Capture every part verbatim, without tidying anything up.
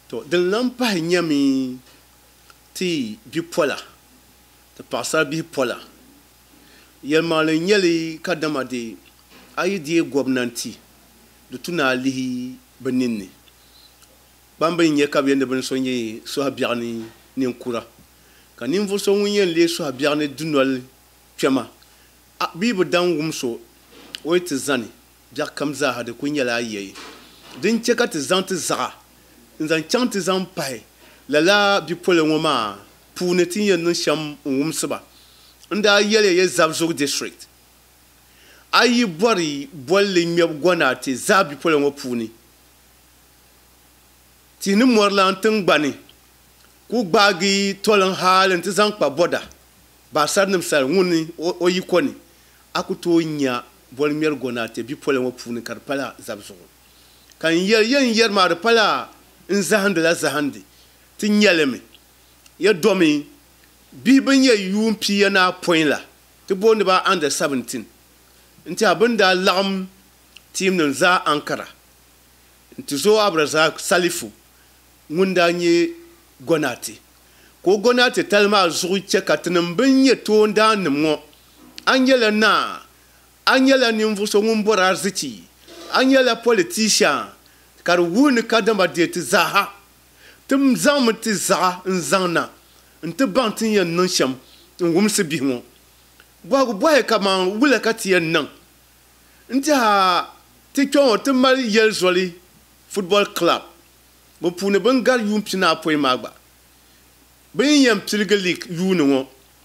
to din lan pahi nyami ti bi pola ti paɣasara bihi pola yɛlmaŋli nyɛli ka damade ayi diɛ gɔbnanti di tu naa lihi bi ninni gbambili nyɛ ka bi yɛn ni bin so nyɛ suhabiɛɣu ni ninkura ka ninvuɣu so ŋun yɛn lee suhabiɛɣu ni dunoli kpɛma bia bi dan wum so o yi ti zani biɛɣu kam zaaha di ku nyɛla ayɛyi din chɛ ka ti zaŋ ti zaɣa n zaŋ chaŋ ti zaŋ pahi lala bipoli ŋɔ maa puuni ti yɛn niŋ shɛm n wumsiba n daa yɛli yɛ Zabzug district ayi bɔri bolli ŋmɛbu gɔnaati zaa bipoli ŋɔ puuni tihi ni mɔri lan tingbani ku gbaagi tolin haali n ti zaŋ kpa bɔda baasari nim sali ŋuni o yi kɔni a ku tooi nya bɔli ŋmɛri gɔnaati bipoli ŋɔ puuni ka di pala Zabzug kan yɛri yɛn yɛri maa di pala n zahindi la zahindi ti nyɛlimi ya domi bihi bin yɛ yuun pia na pɔin la ti booni ba under seventeen n ti a bin daa laɣam tiim nim zaa Ankara n ti zo Abdulrazak Salifu ŋun daa nyɛ gɔnaati ka o gɔnaati tali maa zuɣu chɛ ka ti nim bin nyɛ toondaan nim ŋɔ an nyɛla naa an nyɛla ninvuɣu so ŋun bɔri arziki an nyɛla politician ka di wuhini ka dama dee ti zaaha ti zaŋmi ti zaɣa n zaŋ na n ti baŋ ti yɛn niŋ shɛm n wumsi bihi ŋɔ bɔhigu bɔhi ka man wula ka ti yɛn niŋ n ti ha ti kpɛŋɔ ti mali yɛli zɔli football club bi puuni bin gari yuun pina apɔi maa gba bin yɛn piligi league yuuni ŋɔ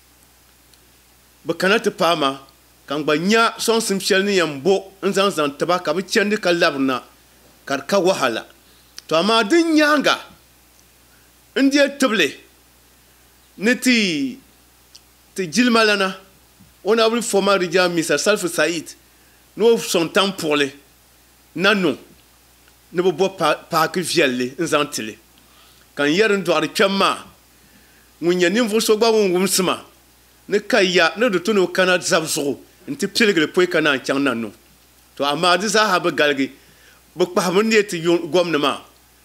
bi kana ti paama kan gba nya sɔŋsim shɛli ni yɛn bo n zaŋ zaŋ tiba ka bi chɛndi ka labirina ka di ka wahala to amaa din nyaanga n deɛ tibili ni ti ti jilima lana honorable former regional minister Salfu Said ni o sɔŋ tan puɣili na niŋ ni bi bɔ paaki viɛlli n zaŋ tili kan yɛri n dɔɣiri kpɛm maa ŋun nyɛ ninvuɣu so gba ŋun wumsima ni ka ya ni di tu ni o kana Zabzugu n ti piligili poi ka naan chaŋ na niŋ to amaa di zaaha bi galigi bi kpahimi neɛ ti gɔmni maa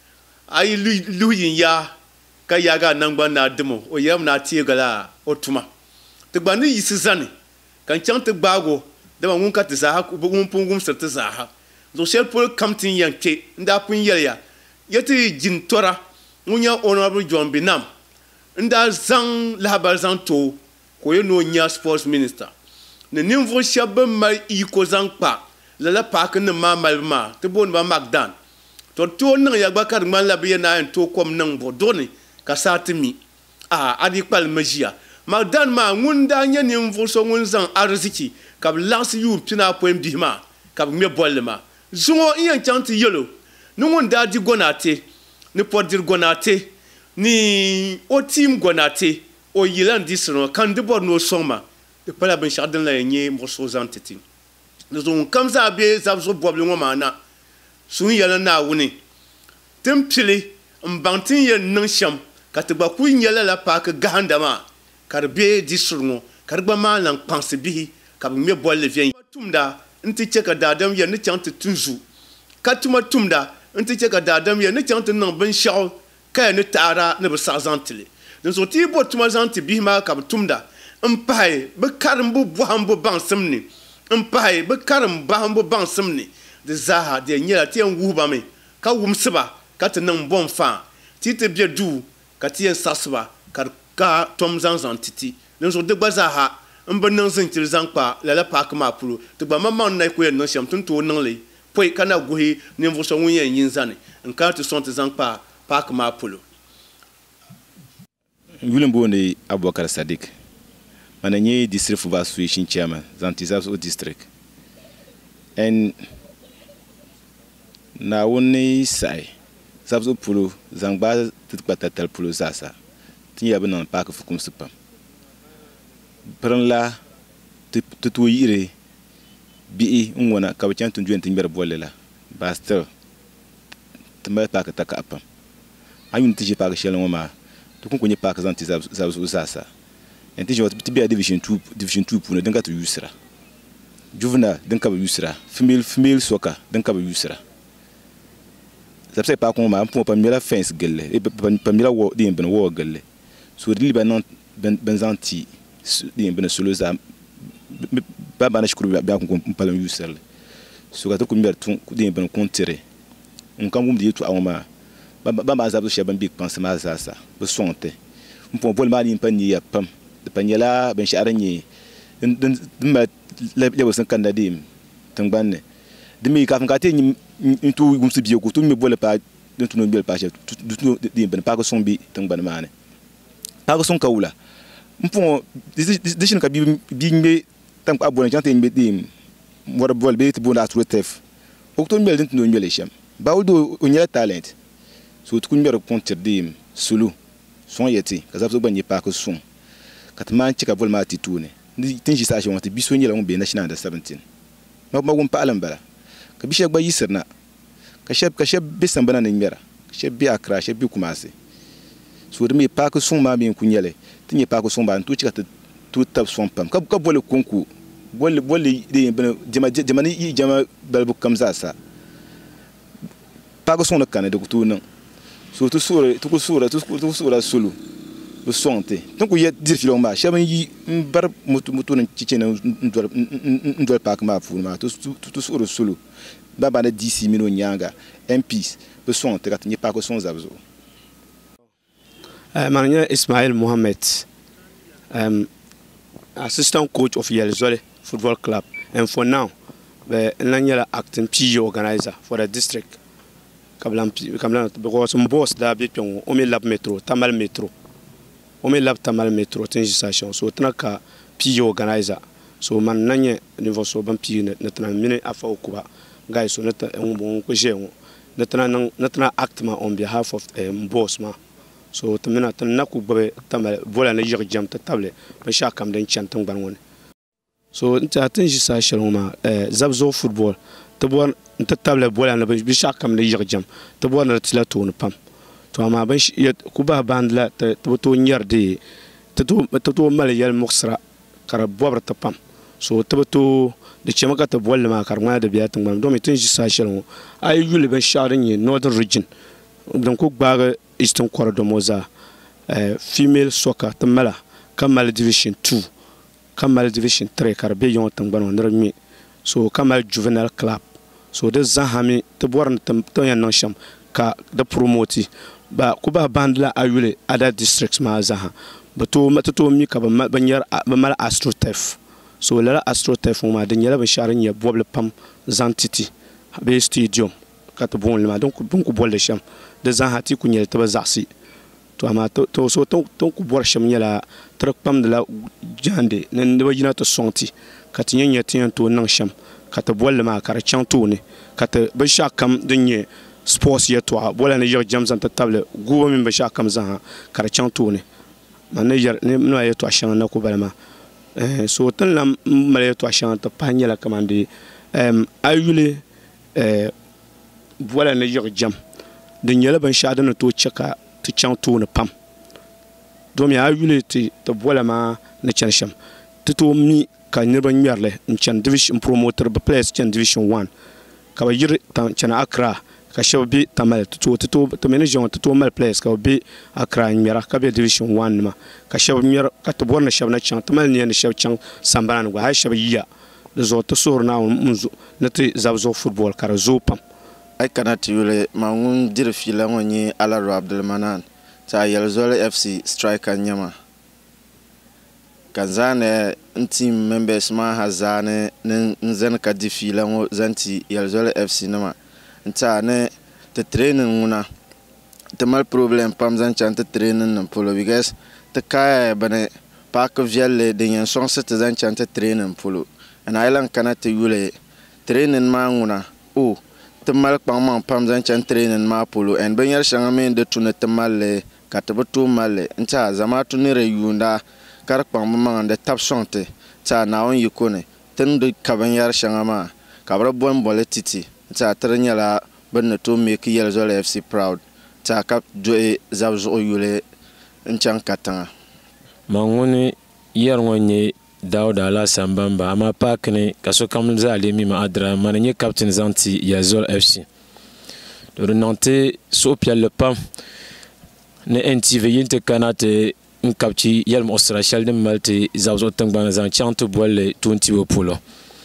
a yi luhi yin yaa ka yaaga a nangbani naa dimo o yɛrimi naa teega la o tuma ti gba ni yisi zani kan chaŋ ti gbaago dama ŋun ka ti zaaha ŋun pun wumsiri ti zaaha zuɣu shɛli polo kam ti yɛn kpe n daa pun yɛliya yɛ ti jin tora ŋun nyɛ honorable John Binam n daa zaŋ lahabali zaŋ too ka o yɛ ni o nya sports minister ni ninvuɣu shɛba bin mali iko zaŋ kpa lala paaki nim maa malibu maa ti booni ba Magdan to too niŋ ya gba ka di ŋmanila bi yɛn naa yɛn too kom niŋ bo duɣuni ka saa ti mi a adi kpalimi ʒiya Magdan maa ŋun daa nyɛ ninvuɣu so ŋun zaŋ arziki ka bi laɣasi yuun pina apɔin bihi maa ka bi ŋmɛ bolli maa zuŋo n yɛn chaŋ ti yɛlo ni ŋun daa di gɔnaate ni pɔdiri gɔnaate ni o tiim gɔnaate o yila n di sirima kan di bɔri ni o sɔŋ ma di pala binshaɣu din la yɛn nyɛ muɣusigu zaŋ ti ti ni zuŋ kam zaa bɛ Zabzug bɔbili ŋɔ maa na suun yɛli Naawuni tin pili n baŋ tin yɛn niŋ shɛm ka ti gba ku nyɛla la paaki gahanda maa ka di bɛ disiri ŋɔ ka di gba maa lan kpaŋsi bihi ka bi ŋmɛ bolli viɛn tumda n ti chɛ ka daadam yɛn ni chaŋ ti tun zu ka tuma tumda n ti chɛ ka daadam yɛn ni chaŋ ti niŋ binshaɣu ka yɛn ni taɣara ni bi saɣa zaŋ tili din so ti yi bo tuma zaŋ ti bihi maa ka bi tumda n pahi bi karimbu bɔhambu baŋsim ni n pahi bi karim bahimbu baŋsim ni di zaaha di yɛn nyɛla ti yɛn wuhiba mi ka wumsiba ka ti niŋ bɔn faa ti ti bɛ duu ka ti yɛn saɣasiba ka di ka tom zaŋ zaŋ titi din so di gba zaaha n bi niŋ zinchili zaŋ kpa lala paaki maa polo ti gba ma maŋ na ku yɛn niŋ shɛm tin tooi niŋli poi ka na guhi ninvuɣu so ŋun yɛn yin zani n kana ti sɔŋ ti zaŋ kpa paaki maa polo. Yuli booni Abubakar Sadiq mana nyɛ district football association chairman zaŋ ti Zabzug district and Naawuni sahi Zabzug polo zaŋ gbaa ti kpa tatali polo zaasa ti nyɛla bi niŋ paaki fukumsi pam pirinla ti tooi yiɣiri bihi n ŋɔna ka bi chɛŋ ti dɔni ti ŋmɛri bolli la baa still ti mali paaki takaɣa pam a yuni ti ʒi paaki shɛli ŋɔ maa ti kun ku nyɛ paaki zaŋ ti Zabzug zaasa n ti ʒi ti bɛla division two division two puuni din ka ti yuusira juvenile din ka bi yuusira female female soccer din ka bi yuusira sabse pa ko ma po pa mila fence gelle pa mila wo di ben wo gelle so di ben ben zanti di ben solo za ba ba na shukuru ba ko palam yusel so ga to ko mber tun di ben kontere on kan bum di to awma ba ba ba za to she ben big pense ma za sa be sonte on po ma ni pa ni ya pam de pa nyala ben sharanye den ma le wo san kandadim tangbanne de mi ka fa te ni tu gum su biyo ko tu mi bole pa den tu no biel pa che tu de ben pa ko son bi tangban mane pa ko son kawula mpo de shin ka bi bi mbe tam ko abone jante mbe dim wora bol be te bona tru tef o to mbel den tu no mbele shem bawdo o nyela talent so tu kun mbere kontir dim sulu son yeti ka zabso banye pa ko son katman chika vol ma titune ni tinji sa shi wonte biso nyela on be national under seventeen ma ma gum pa alam bala ka bishe gba yisirna ka sheb ka sheb bisan bana ne mera sheb bi akra sheb bi kumase so de mi pa ko son ma bi kunyele tinye pa ko son ba tu chika tu tab son pam ka ka bole konku bole bole de bana jama jama ni jama balbu kamza sa pa ko son kan de ku non so tu sura tu ku sura tu tu sura sulu bu sonte donc il y a dire filon ma chaban yi bar mutu mutu na cici na ndor ndor pak ma fu ma tu tu sura sulu ba ba na dix mino nyanga M Ps bu sonte kat ni pa ko son zabzo uh, manager Ismail Mohammed, um, assistant coach of Yelzole Football Club, and for now the Nanyala acting P G organizer for the district. Kablam kablam because some boss da bit pion o me lab metro tamal metro o me lab tamal metro tinji station so tanaka P G organizer so man nanye niveau so ban P na tana mine afa okuba guys so nata en bon ko je on natana natana act ma on behalf of um, boss ma so tamina tan naku babe tamal bola na yir jam ta table ban sha kam den chantan ban won so nta tinji station ma eh, zabzo football tabo nta table bola na bi shak kam le yirjam tabo na tila to ne pam to ama ban ku ba bandla tabo to nyarde to to mal yal muksra kara bobra ta pam so tabo to de chema ka to bol ma kar ma de biya tan do mi tin ji sa shel ay yule ban sharin ni northern region donc ku ba eastern corridor moza female soccer tamala kamal division two kamal division three kar be yon tan ban wonra mi so kamal juvenile club so de zahami te born tam to yan nan sham ka de promote ba ku ba bandla ayule other districts ma zaha bato matato mi ka ba banyar ba mal astrotef so la astrotef ma de nyala ba sharin ya boble pam zantiti be stadium ka to bon ma donc bon ku bol de sham de zahati ku nyel te ba zasi to ama to so to to ku bor sham nyala trak pam de la jande nan de ba yina to sonti ka tinya tinya to nan sham kata bolle ma kara chantone kata ba shakam dinye sports ya to bolle ne yer jamzan ta table gubo min ba shakam zan kara chantone man ne yer ne no ya to ashan na ko balma eh so tan lam male to ashan ta panya la kamande em ayule eh bolle ne yer jam dinye la ban shadana to chaka to chantone pam do mi ayule ti to bolle ma ne chansham to mi ka nirba nyarle nchan division promoter ba place chan division one ka ba yir tan chana Accra ka shabi tamal to to to manager to mal place ka bi Accra nyara ka be division one ma ka shab nyar ka to borna shab na chan tamal ne shab chan sambaran go ha shab yiya de zo to sor na munzu nati zabzo football kara zo pam ay kanati yule ma ngun dir fila ngoni ala Abdul Manan ta Yelzole F C striker nyama kanzane team members ma hazane nzen ka difila ngo zanti Yelzole F C nama nta ne te training una te mal problem pam zan chan te training nan polo because te kaya bane pa ko vielle de yan son se te zan chan te training polo and island kana te yule training ma nguna o te mal pam man pam zan chan training ma polo and ben yar shanga men de tuna te mal ka te to mal nta zama tunire yunda kar pam man de tap sonte ta na on yikone ten de kabanyar shangama kabra bon bole titi ta trenya la ben to make Yelzole F C proud ta kap do zabzo yule nchan katanga mangoni yer ngonye Dauda la sambamba ama pakne kaso kamza le mi ma adra mananye captain zanti Yelzole F C do nante so pial pam ne N T V yinte kanate nkapchi yel mo social de malte zawzo tangban zan chanto bolle twenty wo pulo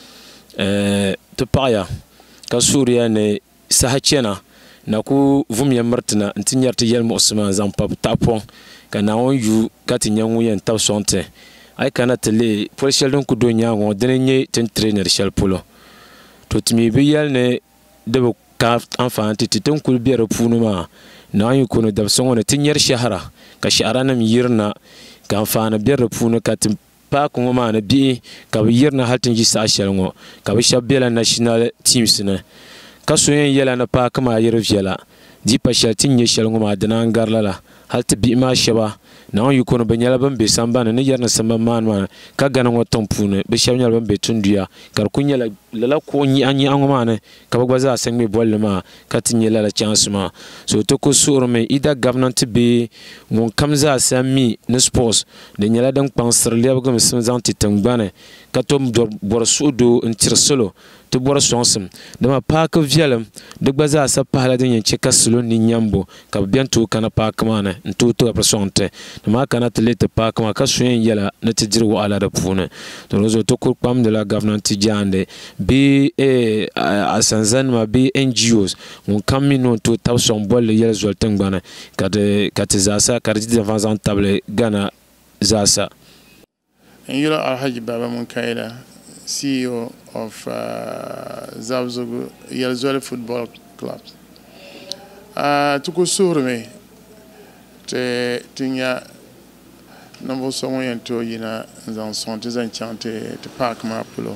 eh to paya ka suriya ne sahachena na ku vumya martina ntinyarte yel mo osman zan pap tapon kana on yu kati nyangu yen taw sonte ay kana tele pour shel don ku do nyango denye ten trainer shel pulo to timi bi yel ne de ka enfant ti ton ku biere punuma na yu kono dab songo tinyer shahara ka shahara yirna ka fana biere punu ka tim pa ko ma na bi ka yirna haltin ji sa shelngo ka bi shabela national teams ne ka so yen yela na pa kama yir viela di pa shel tinye shelngo ma dana ngarlala halti bi ma shaba na yu kono banyala bambe sambana ne yarna samba man man ka gana ngo tompune be shabnya bambe tunduya kar kunya la la ko nyi anyi angoma ne ka bagbaza sengme bolle ma ka tinye la chance ma so to ko sur me ida government be mon kamza sami ne sports de nyala dan pansir le bagam simzan titangbane ka to bor sudo ntir solo to bor sonsum de ma pa ka vielam de gbaza sa pala de nyen cheka solo ni nyambo ka bianto kana pa kamane nto to presonte de ma kana telete pa kama ka suyen yela na tijir wa ala da pune to rozo to ko pam de la government jande bi e asanzan ma bi N G Os mon kamino to tawson bol yel zolten bana kade katizasa kardi devant table gana zasa and you are Alhaji Baba Munkaila, C E O of uh, Zawzogo Yelzole Football Club. Uh, tuko surme te tinya number someone to yina zan sonte zan chante te park ma pulo.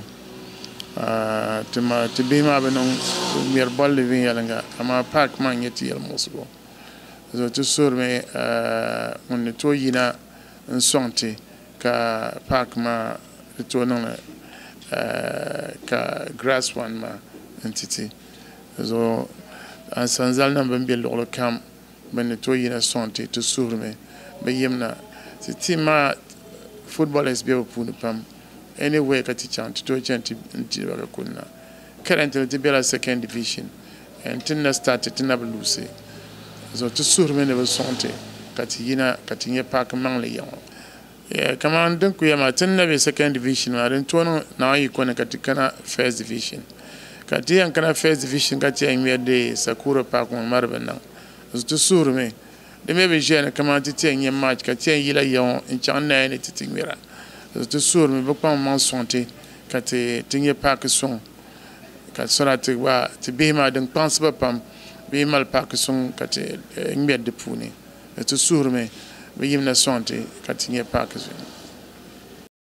Uh, te ma te bima benon mir bolle vin yalanga ama park man yeti yel mosgo. So to surme uh, on to yina sonte ka park ma to non uh, ka grass one ma entity. So en sanzal na bambi lo kam ben to yina sonte to surme be yemna ti tima football is be pour pam anyway ka ti chant to chant ti ba kunna currently ti bela second division and tinna started tinna bluese so to surme ne be sonte ka ti yina ka ti nye park man le yon yeah kama andon ku yama tinna be second division ma ren to no na yi kona ka ti kana first division ka ti an kana first division ka ti an de Sakura Park on marbe nan so to surme de me be jeune kama ti ti an match ka ti yila yon in chan na ni ti tingwera so to surme be kwa man sonte ka ti tinye park son ka sora ti wa ti be ma den pense ba pam be mal park son ka ti ngbe de puni to surme be yimna sonte ka tinye park son